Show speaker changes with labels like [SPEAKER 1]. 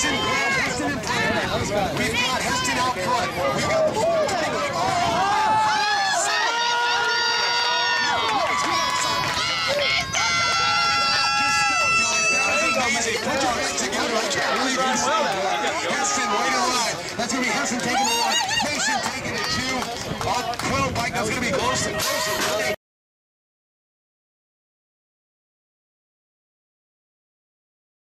[SPEAKER 1] Heston in front. We've got Heston out front. We've got the amazing. Put your hands together. I can't believe you said that. Heston, way to ride. That's going to be Heston taking the one. Mason taking it, two. Quill bike, that's going to be close.